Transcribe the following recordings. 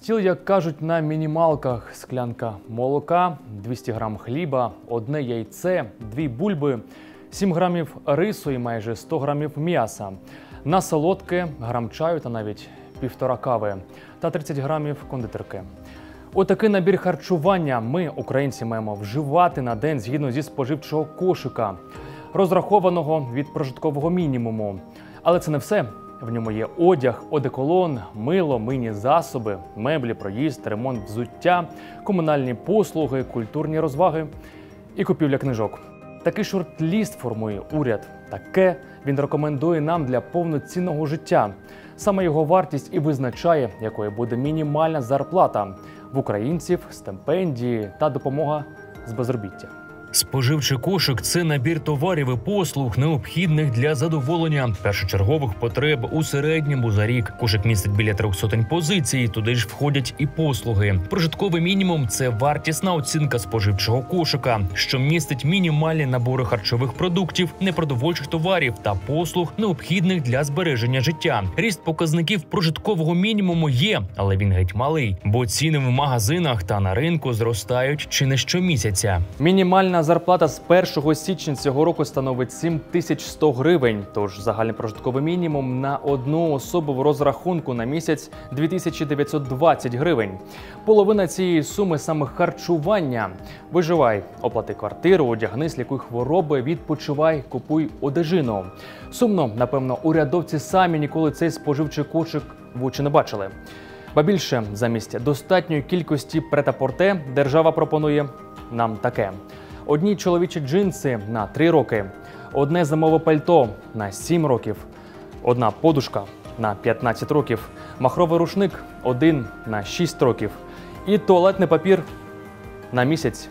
стіл, як кажуть, на мінімалках. Склянка молока, 200 грам хліба, одне яйце, 2 бульби, 7 грамів рису і майже 100 грамів м'яса. На солодке грам чаю та навіть 1,5 кави та 30 грамів кондитерки. Отакий набір харчування ми, українці, маємо вживати на день згідно зі споживчого кошика, розрахованого від прожиткового мінімуму. Але це не все. В ньому є одяг, одеколон, мило, мийні засоби, меблі, проїзд, ремонт взуття, комунальні послуги, культурні розваги і купівля книжок. Такий шорт-ліст формує уряд. Таке він рекомендує нам для повноцінного життя. Саме його вартість і визначає, якою буде мінімальна зарплата в українців, стипендії та допомога з безробіття. Споживчий кошик – це набір товарів і послуг, необхідних для задоволення першочергових потреб у середньому за рік. Кошик містить біля 300 позицій, туди ж входять і послуги. Прожитковий мінімум – це вартісна оцінка споживчого кошика, що містить мінімальні набори харчових продуктів, непродовольчих товарів та послуг, необхідних для збереження життя. Ріст показників прожиткового мінімуму є, але він геть малий, бо ціни в магазинах та на ринку зростають чи не щомісяця. Мінімальна зарплата з 1 січня цього року становить 7100 гривень, тож загальний прожитковий мінімум на одну особу в розрахунку на місяць 2920 гривень. Половина цієї суми саме харчування. Виживай, оплати квартиру, одягнись, лікуй хвороби, відпочивай, купуй одежину. Сумно, напевно, урядовці самі ніколи цей споживчий кошик в очі не бачили. Ба більше, замість достатньої кількості прет-а-порте держава пропонує нам таке. Одні чоловічі джинси на 3 роки, одне зимове пальто на 7 років, одна подушка на 15 років, махровий рушник один на 6 років і туалетний папір на місяць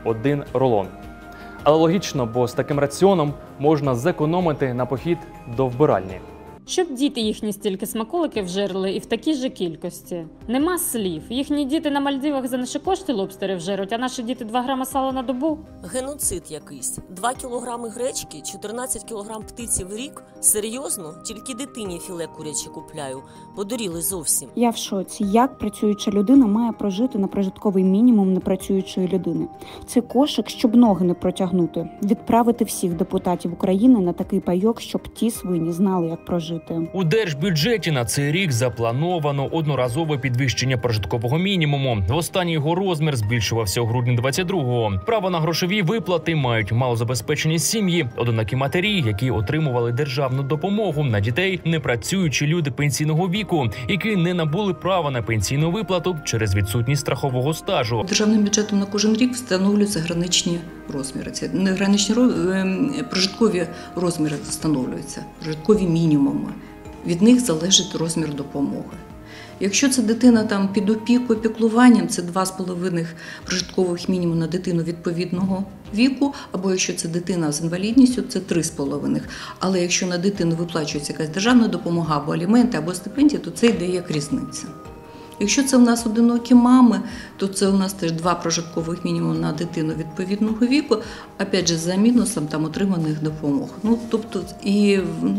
1 рулон. Але логічно, бо з таким раціоном можна зекономити на похід до вбиральні. Щоб діти їхні стільки смаколиків жерли і в такій же кількості. Нема слів. Їхні діти на Мальдивах за наші кошти лобстерів жеруть, а наші діти 2 грама сала на добу. Геноцид якийсь. 2 кілограми гречки, 14 кілограм птиці в рік? Серйозно? Тільки дитині філе куряче купляю. Подуріли зовсім. Я в шоці. Як працююча людина має прожити на прожитковий мінімум непрацюючої людини? Це кошик, щоб ноги не протягнути. Відправити всіх депутатів України на такий пайок, щоб ті свині знали, як прожити. У держбюджеті на цей рік заплановано одноразове підвищення прожиткового мінімуму. Останній його розмір збільшувався у грудні 22-го. Право на грошові виплати мають малозабезпечені сім'ї, одинокі матері, які отримували державну допомогу на дітей, непрацюючі люди пенсійного віку, які не набули права на пенсійну виплату через відсутність страхового стажу. Державним бюджетом на кожен рік встановлюються граничні розміри. Це не граничні прожиткові розміри встановлюються, прожиткові мінімуми. Від них залежить розмір допомоги. Якщо це дитина там під опікою, піклуванням, це 2,5 прожиткових мінімум на дитину відповідного віку, або якщо це дитина з інвалідністю, це 3,5. Але якщо на дитину виплачується якась державна допомога, або аліменти, або стипендія, то це йде як різниця. Якщо це в нас одинокі мами, то це у нас теж 2 прожиткових мінімум на дитину відповідного віку, опять же, за мінусом там отриманих допомог. Тобто і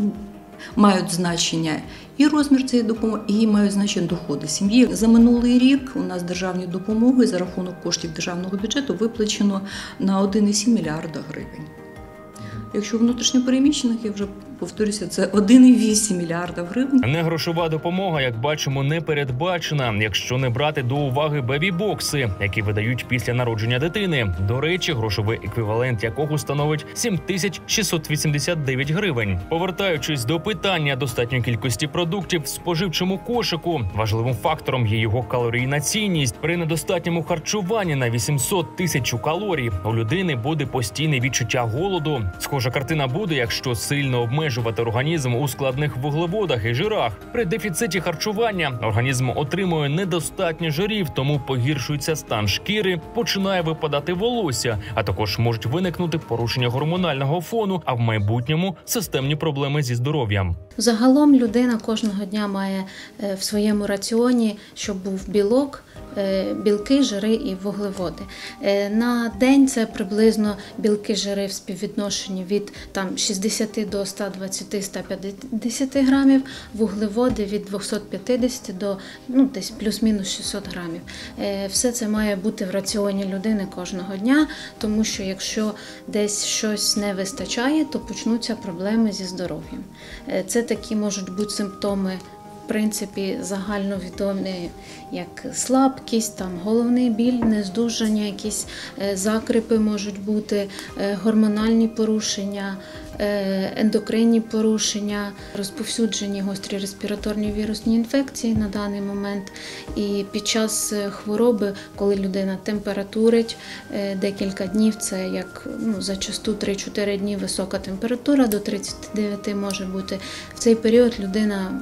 мають значення і розмір цієї допомоги, і мають значення доходи сім'ї. За минулий рік у нас державні допомоги за рахунок коштів державного бюджету виплачено на 1,7 мільярда гривень. Якщо внутрішньопереміщених, я вже повторюся, це 1,8 мільярда гривень. Негрошова допомога, як бачимо, не передбачена, якщо не брати до уваги бебі-бокси, які видають після народження дитини. До речі, грошовий еквівалент якого становить 7689 гривень. Повертаючись до питання достатньої кількості продуктів в споживчому кошику, важливим фактором є його калорійна цінність. При недостатньому харчуванні на 800 тисяч калорій у людини буде постійне відчуття голоду. Схожа картина буде, якщо сильно обмежувати організм у складних вуглеводах і жирах. При дефіциті харчування організм отримує недостатньо жирів, тому погіршується стан шкіри, починає випадати волосся, а також можуть виникнути порушення гормонального фону, а в майбутньому системні проблеми зі здоров'ям. Загалом людина кожного дня має в своєму раціоні, щоб був білок, білки, жири і вуглеводи. На день це приблизно білки, жири в співвідношенні від 60 до 120-150 грамів, вуглеводи від 250 до десь плюс-мінус 600 грамів. Все це має бути в раціоні людини кожного дня, тому що якщо десь щось не вистачає, то почнуться проблеми зі здоров'ям. Це такі можуть бути симптоми, в принципі, загальновідомі, як слабкість, головний біль, нездужання, якісь закрипи можуть бути, гормональні порушення, ендокринні порушення, розповсюджені гострі респіраторні вірусні інфекції на даний момент. І під час хвороби, коли людина температурить декілька днів, це як зачасту 3-4 дні висока температура, до 39 може бути. В цей період людина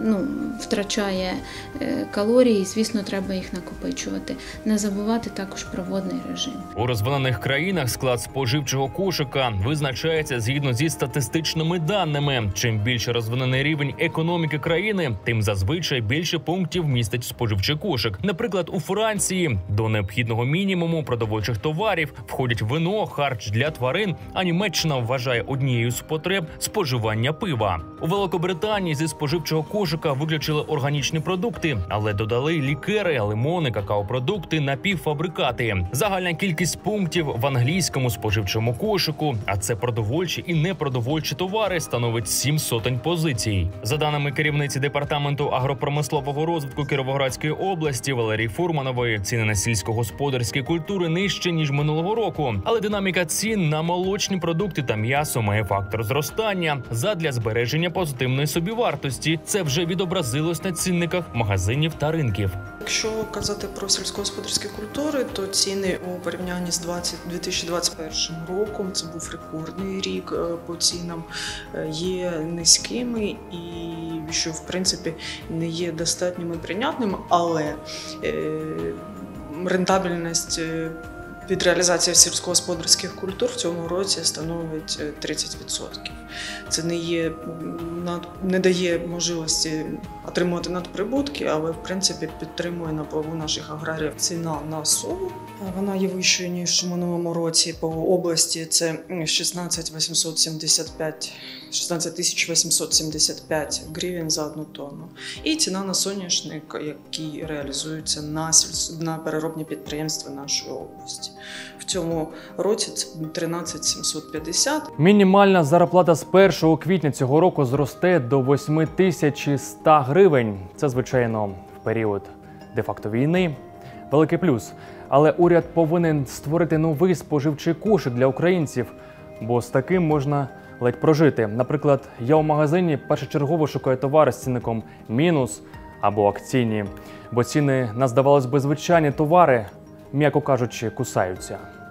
втрачає калорії, і, звісно, треба їх накопичувати. Не забувати також про водний режим. У розвинених країнах склад споживчого кошика визначається згідно зі статистичними даними. Чим більше розвинений рівень економіки країни, тим зазвичай більше пунктів містить споживчий кошик. Наприклад, у Франції до необхідного мінімуму продовольчих товарів входять вино, харч для тварин, а Німеччина вважає однією з потреб споживання пива. У Великобританії зі споживчого кошика виключили органічні продукти, але додали лікери, лимони, какао-продукти, напівфабрикати. Загальна кількість пунктів в англійському споживчому кошику, а це продовольчі і непродовольчі товари, становить 700 позицій. За даними керівниці департаменту агропромислового розвитку Кіровоградської області Валерії Фурманової, ціни на сільськогосподарські культури нижче, ніж минулого року. Але динаміка цін на молочні продукти та м'ясо має фактор зростання. Задля збереження позитивної собівартості це вже відобразилось на цінниках магазинів та ринків. Якщо казати про сільськогосподарські культури, то ціни у порівнянні з 2021 роком, це був рекордний рік по цінам, є низькими і що в принципі не є достатніми прийнятними, але рентабельність від реалізації сільськогосподарських культур в цьому році становить 30%. Це не дає можливості отримувати надприбутки, але в принципі підтримує наповну наших аграріїв. Ціна на солу, вона є вищою, ніж у минулому році. По області це 16 875 гривень за 1 тонну. І ціна на соняшник, який реалізується на переробні підприємства нашої області. В цьому році це 13 750. Мінімальна зарплата з 1 квітня цього року зросте до 8100 гривень. Це, звичайно, в період де-факто війни. Великий плюс. Але уряд повинен створити новий споживчий кошик для українців, бо з таким можна ледь прожити. Наприклад, я у магазині першочергово шукаю товари з цінником мінус або акційні, бо ціни на, здавалось би, звичайні товари, м'яко кажучи, кусаються.